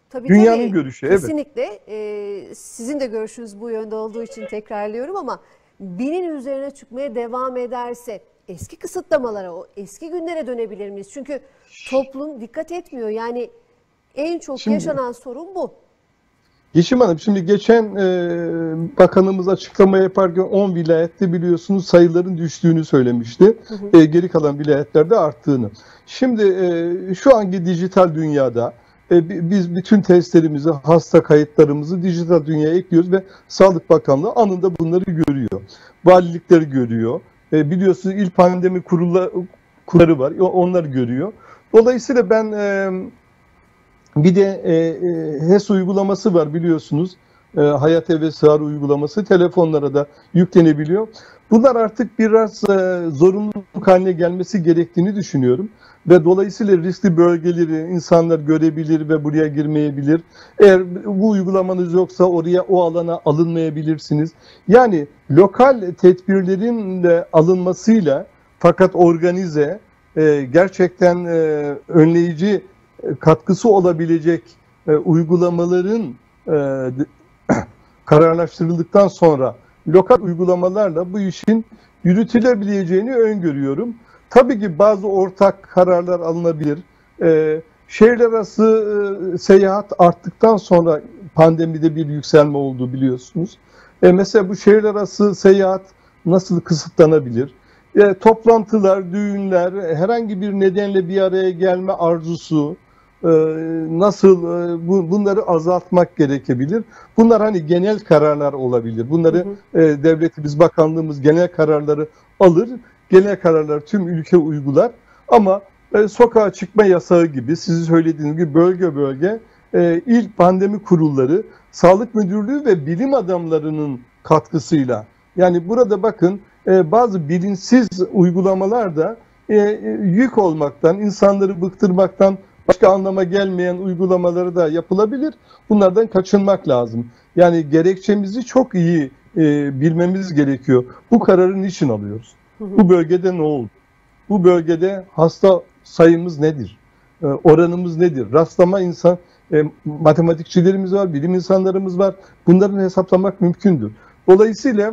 [SPEAKER 1] Tabii,
[SPEAKER 2] Dünyanın
[SPEAKER 1] tabii,
[SPEAKER 2] görüşü, evet.
[SPEAKER 1] kesinlikle. Ee, sizin de görüşünüz bu yönde olduğu için tekrarlıyorum ama binin üzerine çıkmaya devam ederse eski kısıtlamalara, o eski günlere dönebilir miyiz? Çünkü toplum dikkat etmiyor. Yani en çok
[SPEAKER 2] Şimdi,
[SPEAKER 1] yaşanan sorun bu.
[SPEAKER 2] Yeşim Hanım, şimdi geçen e, bakanımız açıklama yaparken on vilayette biliyorsunuz sayıların düştüğünü söylemişti.
[SPEAKER 1] Hı hı.
[SPEAKER 2] E, geri kalan vilayetlerde arttığını. Şimdi e, şu anki dijital dünyada e, biz bütün testlerimizi, hasta kayıtlarımızı dijital dünyaya ekliyoruz ve Sağlık Bakanlığı anında bunları görüyor. Valilikleri görüyor. E, biliyorsunuz il pandemi kurulları, kurulları var, onlar görüyor. Dolayısıyla ben... E, Bir de e, e, H E S uygulaması var biliyorsunuz. E, Hayat Eve Sığar uygulaması telefonlara da yüklenebiliyor. Bunlar artık biraz e, zorunluluk haline gelmesi gerektiğini düşünüyorum. Ve dolayısıyla riskli bölgeleri insanlar görebilir ve buraya girmeyebilir. Eğer bu uygulamanız yoksa oraya, o alana alınmayabilirsiniz. Yani lokal tedbirlerin de alınmasıyla fakat organize, e, gerçekten e, önleyici katkısı olabilecek e, uygulamaların e, kararlaştırıldıktan sonra lokal uygulamalarla bu işin yürütülebileceğini öngörüyorum. Tabii ki bazı ortak kararlar alınabilir. E, şehirler arası e, seyahat arttıktan sonra pandemide bir yükselme oldu biliyorsunuz. E, mesela bu şehirler arası seyahat nasıl kısıtlanabilir? E, toplantılar, düğünler, herhangi bir nedenle bir araya gelme arzusu, nasıl bunları azaltmak gerekebilir. Bunlar hani genel kararlar olabilir. Bunları hı hı. devletimiz, bakanlığımız genel kararları alır. Genel kararlar tüm ülke uygular. Ama sokağa çıkma yasağı gibi, sizin söylediğiniz gibi bölge bölge il pandemi kurulları, sağlık müdürlüğü ve bilim adamlarının katkısıyla, yani burada bakın bazı bilinçsiz uygulamalar da yük olmaktan, insanları bıktırmaktan başka anlama gelmeyen uygulamaları da yapılabilir. Bunlardan kaçınmak lazım. Yani gerekçemizi çok iyi e, bilmemiz gerekiyor. Bu kararı niçin alıyoruz? Hı hı. Bu bölgede ne oldu? Bu bölgede hasta sayımız nedir? E, oranımız nedir? Rastlama insan, e, matematikçilerimiz var, bilim insanlarımız var. Bunların hesaplamak mümkündür. Dolayısıyla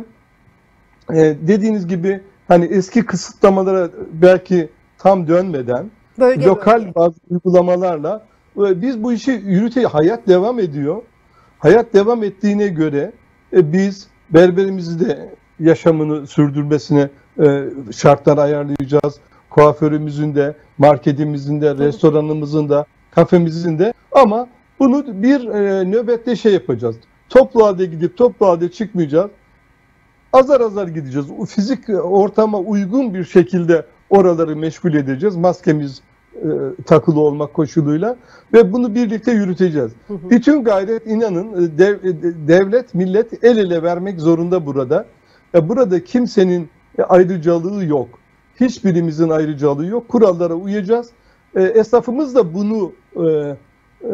[SPEAKER 2] e, dediğiniz gibi hani eski kısıtlamalara belki tam dönmeden Bölge lokal bölge. bazı uygulamalarla biz bu işi yürütüyoruz. Hayat devam ediyor. Hayat devam ettiğine göre e, biz berberimizi de yaşamını sürdürmesine e, şartlar ayarlayacağız. Kuaförümüzün de, marketimizin de, restoranımızın da, kafemizin de, ama bunu bir e, nöbette şey yapacağız. Toplu halde gidip toplu halde çıkmayacağız. Azar azar gideceğiz. O fizik ortama uygun bir şekilde oraları meşgul edeceğiz. Maskemiz e, takılı olmak koşuluyla ve bunu birlikte yürüteceğiz. Hı hı. Bütün gayret, inanın, dev, devlet, millet el ele vermek zorunda burada. E, burada kimsenin ayrıcalığı yok. Hiçbirimizin ayrıcalığı yok. Kurallara uyacağız. E, esnafımız da bunu e, e,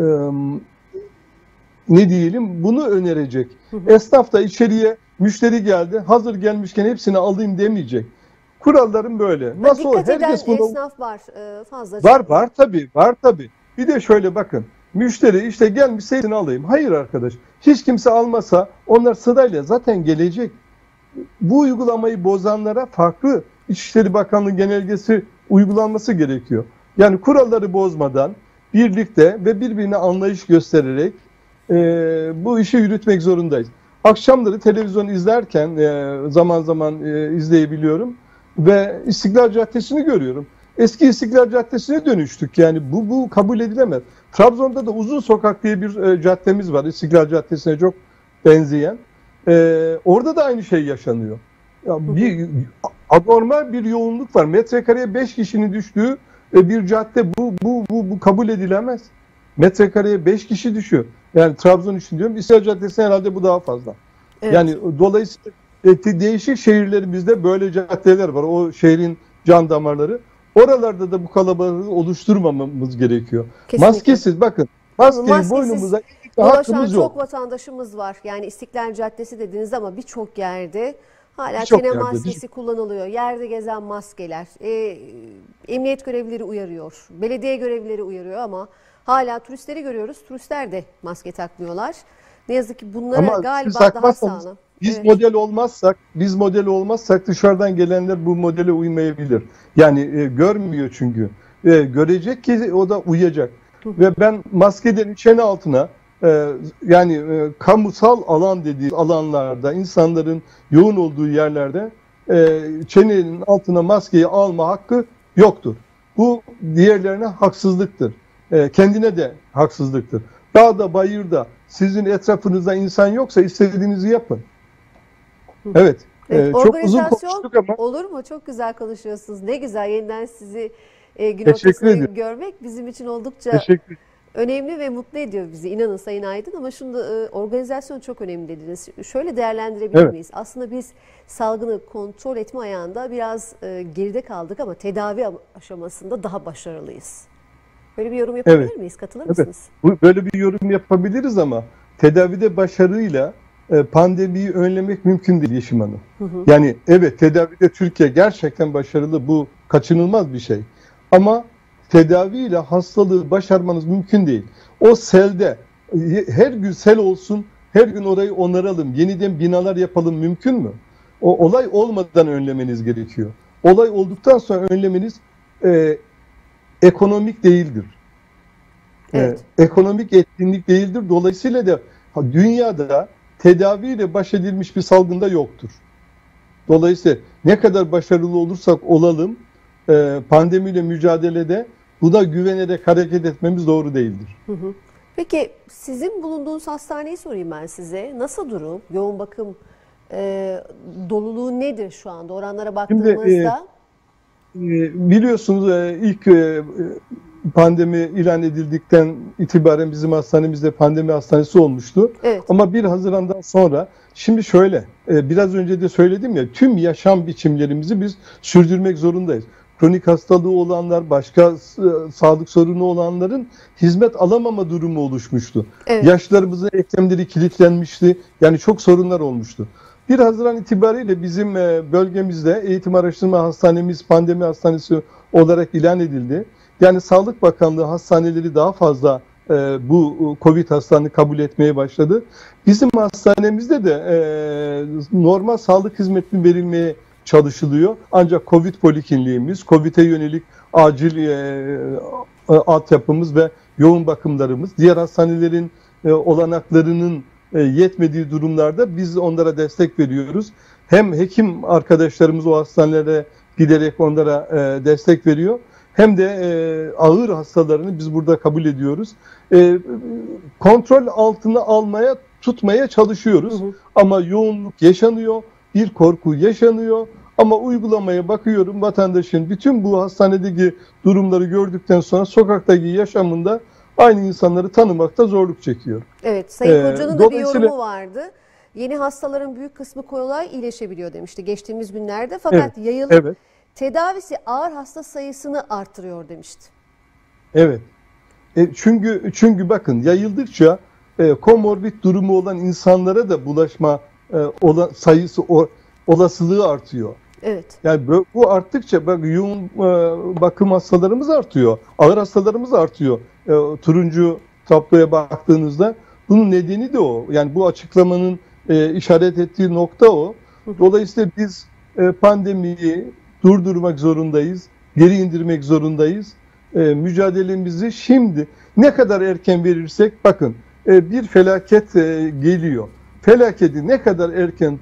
[SPEAKER 2] ne diyelim, bunu önerecek. Hı hı. Esnaf da içeriye müşteri geldi, hazır gelmişken hepsini alayım demeyecek. Kuralların böyle. Nasıl
[SPEAKER 1] Dikkat
[SPEAKER 2] o? Herkes
[SPEAKER 1] eden
[SPEAKER 2] bunu...
[SPEAKER 1] esnaf var e, fazlaca.
[SPEAKER 2] Var var tabii, var tabii. Bir de şöyle bakın. Müşteri işte gelmişse hepsini alayım. Hayır arkadaş. Hiç kimse almasa onlar sırayla zaten gelecek. Bu uygulamayı bozanlara farklı İçişleri Bakanlığı genelgesi uygulanması gerekiyor. Yani kuralları bozmadan birlikte ve birbirine anlayış göstererek e, bu işi yürütmek zorundayız. Akşamları televizyon izlerken e, zaman zaman e, izleyebiliyorum ve İstiklal Caddesi'ni görüyorum. Eski İstiklal Caddesi'ne dönüştük. Yani bu bu kabul edilemez. Trabzon'da da Uzun Sokak diye bir e, caddemiz var. İstiklal Caddesi'ne çok benzeyen. E, orada da aynı şey yaşanıyor. Ya bir anormal bir yoğunluk var. Metrekareye beş kişinin düştüğü e, bir cadde, bu bu bu bu kabul edilemez. Metrekareye beş kişi düşüyor. Yani Trabzon için diyorum. İstiklal Caddesi'ne herhalde bu daha fazla. Evet. Yani dolayısıyla e, değişik şehirlerimizde böyle caddeler var. O şehrin can damarları. Oralarda da bu kalabalığı oluşturmamamız gerekiyor. Kesinlikle. Maskesiz, bakın. Maskeyi Maskesiz boynumuza hakkımız yok.
[SPEAKER 1] Çok vatandaşımız var. Yani İstiklal Caddesi dediniz ama birçok yerde hala
[SPEAKER 2] bir
[SPEAKER 1] çene
[SPEAKER 2] yerde,
[SPEAKER 1] maskesi
[SPEAKER 2] bir...
[SPEAKER 1] kullanılıyor. Yerde gezen maskeler. E, emniyet görevlileri uyarıyor. Belediye görevlileri uyarıyor ama hala turistleri görüyoruz. Turistler de maske takmıyorlar. Ne yazık ki bunlara
[SPEAKER 2] Ama
[SPEAKER 1] galiba
[SPEAKER 2] siz
[SPEAKER 1] daha
[SPEAKER 2] takmazsanız,
[SPEAKER 1] sağlam.
[SPEAKER 2] biz
[SPEAKER 1] Evet.
[SPEAKER 2] model olmazsak, biz model olmazsak dışarıdan gelenler bu modele uymayabilir. Yani e, görmüyor çünkü. E, görecek ki o da uyacak. Ve ben maskeden içeni altına e, yani e, kamusal alan dediği alanlarda, insanların yoğun olduğu yerlerde e, çenenin altına maskeyi alma hakkı yoktur. Bu diğerlerine haksızlıktır. E, kendine de haksızlıktır. Dağda, bayırda sizin etrafınızda insan yoksa istediğinizi yapın. Evet.
[SPEAKER 1] Evet,
[SPEAKER 2] e, çok uzun
[SPEAKER 1] organizasyon
[SPEAKER 2] konuştuk ama
[SPEAKER 1] olur mu? Çok güzel konuşuyorsunuz. Ne güzel yeniden sizi e, gün
[SPEAKER 2] teşekkür
[SPEAKER 1] ortasında
[SPEAKER 2] ediyorum.
[SPEAKER 1] görmek bizim için oldukça
[SPEAKER 2] Teşekkür
[SPEAKER 1] önemli ve mutlu ediyor bizi. İnanın Sayın Aydın, ama şunu da, e, organizasyon çok önemli dediniz. Şöyle değerlendirebilir
[SPEAKER 2] Evet.
[SPEAKER 1] miyiz? Aslında biz salgını kontrol etme ayağında biraz e, geride kaldık ama tedavi aşamasında daha başarılıyız. Böyle bir yorum yapabilir
[SPEAKER 2] Evet.
[SPEAKER 1] miyiz? Katılır
[SPEAKER 2] Evet.
[SPEAKER 1] mısınız?
[SPEAKER 2] Bu, böyle bir yorum yapabiliriz ama tedavide başarıyla e, pandemiyi önlemek mümkün değil Yeşim Hanım.
[SPEAKER 1] Hı hı.
[SPEAKER 2] Yani evet, tedavide Türkiye gerçekten başarılı. Bu kaçınılmaz bir şey. Ama tedaviyle hastalığı başarmanız mümkün değil. O selde e, her gün sel olsun, her gün orayı onaralım, yeniden binalar yapalım mümkün mü? O olay olmadan önlemeniz gerekiyor. Olay olduktan sonra önlemeniz e, ekonomik değildir.
[SPEAKER 1] Evet.
[SPEAKER 2] Ee, ekonomik etkinlik değildir. Dolayısıyla da dünyada tedaviyle baş edilmiş bir salgında yoktur. Dolayısıyla ne kadar başarılı olursak olalım e, pandemiyle mücadelede buna güvenerek hareket etmemiz doğru değildir.
[SPEAKER 1] Hı hı. Peki sizin bulunduğunuz hastaneyi sorayım ben size. Nasıl durum? Yoğun bakım e, doluluğu nedir şu anda? Oranlara
[SPEAKER 2] Şimdi
[SPEAKER 1] baktığımızda.
[SPEAKER 2] e, biliyorsunuz e, ilk e, pandemi ilan edildikten itibaren bizim hastanemizde pandemi hastanesi olmuştu.
[SPEAKER 1] Evet.
[SPEAKER 2] Ama bir Haziran'dan sonra şimdi şöyle, e, biraz önce de söyledim ya, tüm yaşam biçimlerimizi biz sürdürmek zorundayız. Kronik hastalığı olanlar, başka e, sağlık sorunu olanların hizmet alamama durumu oluşmuştu.
[SPEAKER 1] Evet.
[SPEAKER 2] Yaşlarımızın eklemleri kilitlenmişti. Yani çok sorunlar olmuştu. bir Haziran itibariyle bizim e, bölgemizde eğitim araştırma hastanemiz pandemi hastanesi olarak ilan edildi. Yani Sağlık Bakanlığı hastaneleri daha fazla e, bu Covid hastanı kabul etmeye başladı. Bizim hastanemizde de e, normal sağlık hizmetinin verilmeye çalışılıyor. Ancak Covid polikliniğimiz, Covid'e yönelik acil e, altyapımız ve yoğun bakımlarımız, diğer hastanelerin e, olanaklarının e, yetmediği durumlarda biz onlara destek veriyoruz. Hem hekim arkadaşlarımız o hastanelere giderek onlara e, destek veriyor. Hem de e, ağır hastalarını biz burada kabul ediyoruz. E, kontrol altına almaya, tutmaya çalışıyoruz. Hı hı. Ama yoğunluk yaşanıyor, bir korku yaşanıyor. Ama uygulamaya bakıyorum, vatandaşın bütün bu hastanedeki durumları gördükten sonra sokaktaki yaşamında aynı insanları tanımakta zorluk çekiyor.
[SPEAKER 1] Evet, Sayın
[SPEAKER 2] Ee,
[SPEAKER 1] Hoca'nın da bir yorumu vardı. Yeni hastaların büyük kısmı kolay iyileşebiliyor demişti geçtiğimiz günlerde. Fakat
[SPEAKER 2] evet,
[SPEAKER 1] yayılıp
[SPEAKER 2] evet.
[SPEAKER 1] tedavisi ağır hasta sayısını artırıyor demişti.
[SPEAKER 2] Evet. E, çünkü çünkü bakın, yayıldıkça e, komorbid durumu olan insanlara da bulaşma e, olan sayısı o, olasılığı artıyor.
[SPEAKER 1] Evet.
[SPEAKER 2] Yani bu, bu arttıkça bak, yoğun e, bakım hastalarımız artıyor. Ağır hastalarımız artıyor. E, turuncu tabloya baktığınızda bunun nedeni de o. Yani bu açıklamanın e, işaret ettiği nokta o. Dolayısıyla biz e, pandemiyi durdurmak zorundayız. Geri indirmek zorundayız. E, mücadelemizi şimdi ne kadar erken verirsek, bakın e, bir felaket e, geliyor. Felaketi ne kadar erken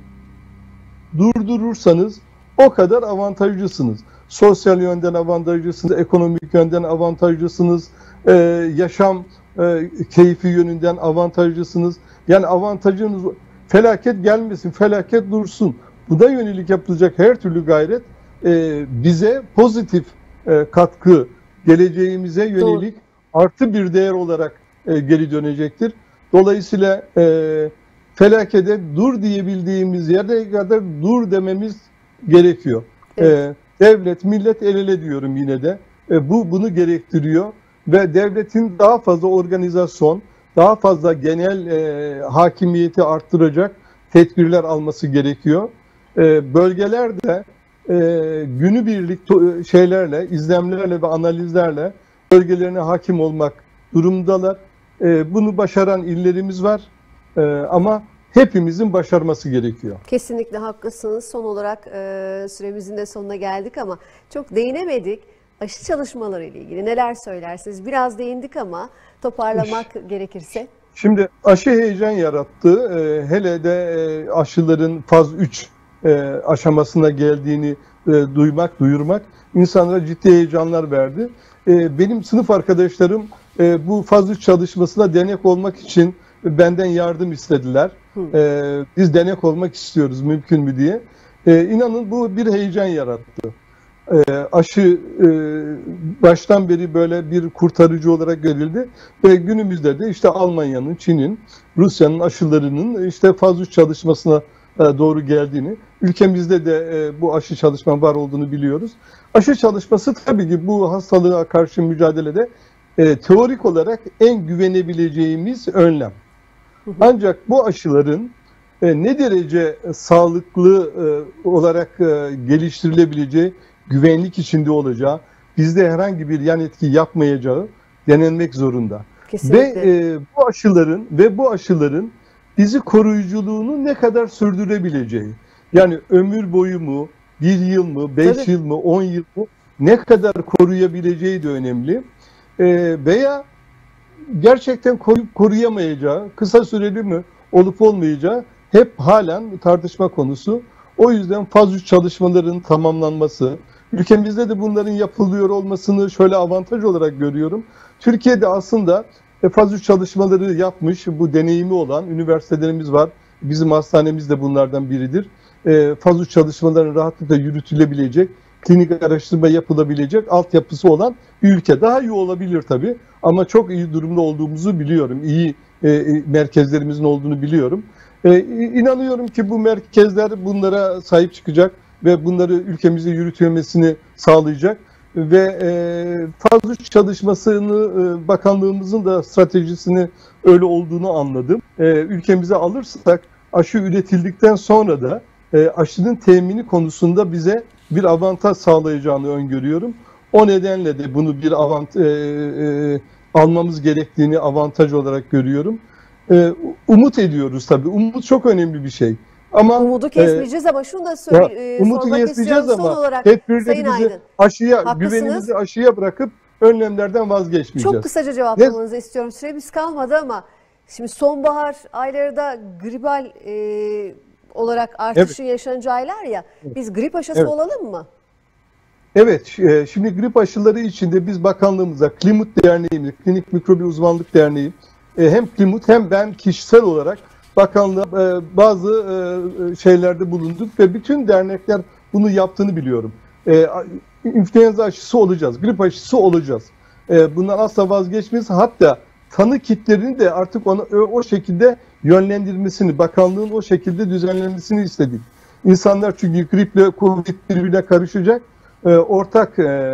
[SPEAKER 2] durdurursanız o kadar avantajlısınız. Sosyal yönden avantajlısınız, ekonomik yönden avantajlısınız, e, yaşam e, keyfi yönünden avantajlısınız. Yani avantajınız, felaket gelmesin, felaket dursun. Buna yönelik yapılacak her türlü gayret e, bize pozitif e, katkı, geleceğimize yönelik Doğru. artı bir değer olarak e, geri dönecektir. Dolayısıyla e, felakete dur diyebildiğimiz yerde kadar dur dememiz gerekiyor. Evet. E, devlet, millet el ele diyorum yine de. E, bu bunu gerektiriyor ve devletin daha fazla organizasyon, daha fazla genel e, hakimiyeti arttıracak tedbirler alması gerekiyor. E, bölgelerde e, günübirlik şeylerle, izlemlerle ve analizlerle bölgelerine hakim olmak durumdalar. E, bunu başaran illerimiz var. E, ama hepimizin başarması gerekiyor.
[SPEAKER 1] Kesinlikle haklısınız. Son olarak e, süremizin de sonuna geldik ama çok değinemedik. Aşı çalışmaları ile ilgili neler söylersiniz? Biraz değindik ama toparlamak Ş gerekirse.
[SPEAKER 2] Şimdi aşı heyecan yarattı. E, hele de e, aşıların faz üç e, aşamasına geldiğini e, duymak, duyurmak insanlara ciddi heyecanlar verdi. E, benim sınıf arkadaşlarım e, bu faz üç çalışmasına denek olmak için benden yardım istediler. E, biz denek olmak istiyoruz, mümkün mü diye. E, inanın bu bir heyecan yarattı. E, aşı e, baştan beri böyle bir kurtarıcı olarak görüldü ve günümüzde de işte Almanya'nın, Çin'in, Rusya'nın aşılarının işte faz üç çalışmasına e, doğru geldiğini, ülkemizde de e, bu aşı çalışma var olduğunu biliyoruz. Aşı çalışması tabii ki bu hastalığa karşı mücadelede e, teorik olarak en güvenebileceğimiz önlem. Ancak bu aşıların e, ne derece e, sağlıklı e, olarak e, geliştirilebileceği, güvenlik içinde olacağı, bizde herhangi bir yan etki yapmayacağı denenmek zorunda. Kesinlikle. Ve e, bu aşıların ve bu aşıların bizi koruyuculuğunu ne kadar sürdürebileceği, yani ömür boyu mu, bir yıl mı, beş Tabii. yıl mı, on yıl mı, ne kadar koruyabileceği de önemli. E, veya gerçekten koruyup koruyamayacağı, kısa süreli mi olup olmayacağı hep halen tartışma konusu. O yüzden faz üç çalışmaların tamamlanması, ülkemizde de bunların yapılıyor olmasını şöyle avantaj olarak görüyorum. Türkiye'de aslında faz üç çalışmaları yapmış, bu deneyimi olan üniversitelerimiz var. Bizim hastanemiz de bunlardan biridir. Faz üç çalışmaların rahatlıkla yürütülebilecek, klinik araştırma yapılabilecek altyapısı olan bir ülke. Daha iyi olabilir tabii ama çok iyi durumda olduğumuzu biliyorum. İyi e, merkezlerimizin olduğunu biliyorum. E, inanıyorum ki bu merkezler bunlara sahip çıkacak ve bunları ülkemizde yürütülmesini sağlayacak. Ve e, faz üç çalışmasını e, bakanlığımızın da stratejisini öyle olduğunu anladım. E, ülkemize alırsak aşı üretildikten sonra da e, aşının temini konusunda bize bir avantaj sağlayacağını öngörüyorum. O nedenle de bunu bir avant e, e, almamız gerektiğini avantaj olarak görüyorum. E, umut ediyoruz tabii. Umut çok önemli bir şey. Ama
[SPEAKER 1] umudu kesmeyeceğiz e, ama şunu da söyle,
[SPEAKER 2] e, umudu
[SPEAKER 1] sormak istiyorum son
[SPEAKER 2] ama
[SPEAKER 1] olarak
[SPEAKER 2] Sayın Aydın. Aşıya, güvenimizi aşıya bırakıp önlemlerden vazgeçmeyeceğiz.
[SPEAKER 1] Çok kısaca cevaplamanızı ne? istiyorum. Süremiz kalmadı ama şimdi sonbahar ayları da gribal e, olarak artışın evet. yaşanacağı aylar ya. Biz grip aşısı evet. olalım mı?
[SPEAKER 2] Evet. Şimdi grip aşıları içinde biz bakanlığımıza, Klimut Derneği, Klinik Mikrobi Uzmanlık Derneği, hem Klimut hem ben kişisel olarak bakanlığa bazı şeylerde bulunduk ve bütün dernekler bunu yaptığını biliyorum. İnfluenza aşısı olacağız, grip aşısı olacağız. Bundan asla vazgeçmeyiz. Hatta tanı kitlerini de artık ona, o şekilde yönlendirmesini, bakanlığın o şekilde düzenlenmesini istedik. İnsanlar çünkü griple Covid birbirine karışacak. E, ortak e,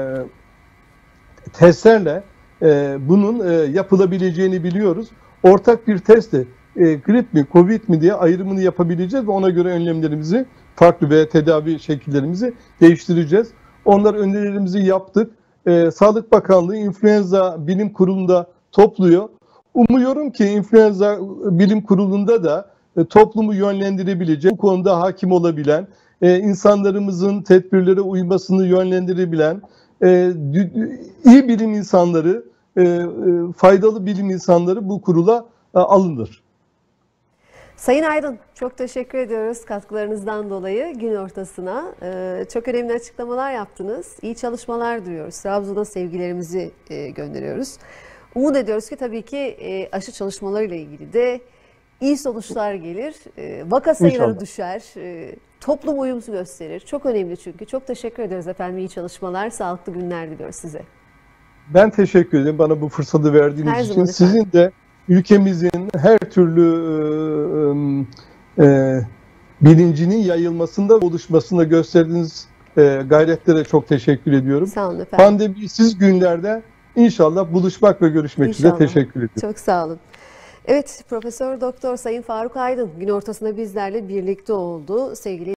[SPEAKER 2] testlerle e, bunun e, yapılabileceğini biliyoruz. Ortak bir testle e, grip mi, Covid mi diye ayrımını yapabileceğiz ve ona göre önlemlerimizi, farklı veya tedavi şekillerimizi değiştireceğiz. Onlar önerilerimizi yaptık. E, Sağlık Bakanlığı İnfluenza Bilim Kurulu'nda topluyor. Umuyorum ki İnfluenza Bilim Kurulu'nda da e, toplumu yönlendirebilecek, bu konuda hakim olabilen, e, insanlarımızın tedbirlere uymasını yönlendirebilen, e, iyi bilim insanları, e, e, faydalı bilim insanları bu kurula e, alınır.
[SPEAKER 1] Sayın Aydın, çok teşekkür ediyoruz katkılarınızdan dolayı gün ortasına. E, çok önemli açıklamalar yaptınız. İyi çalışmalar diliyoruz. Trabzon'a sevgilerimizi e, gönderiyoruz. Umut ediyoruz ki tabii ki e, aşı çalışmalarıyla ilgili de iyi sonuçlar gelir. E, vaka sayıları İnşallah. düşer. E, toplum uyum gösterir. Çok önemli çünkü. Çok teşekkür ederiz efendim. İyi çalışmalar, sağlıklı günler diliyoruz size.
[SPEAKER 2] Ben teşekkür ederim bana bu fırsatı verdiğiniz her için. Sizin de ülkemizin her türlü e, e, bilincinin yayılmasında, oluşmasında gösterdiğiniz e, gayretlere çok teşekkür ediyorum.
[SPEAKER 1] Sağ olun efendim.
[SPEAKER 2] Pandemisiz günlerde İnşallah buluşmak ve görüşmek İnşallah. üzere teşekkür ediyorum.
[SPEAKER 1] Çok sağ olun. Evet, Profesör Doktor Sayın Faruk Aydın gün ortasında bizlerle birlikte oldu. Sevgili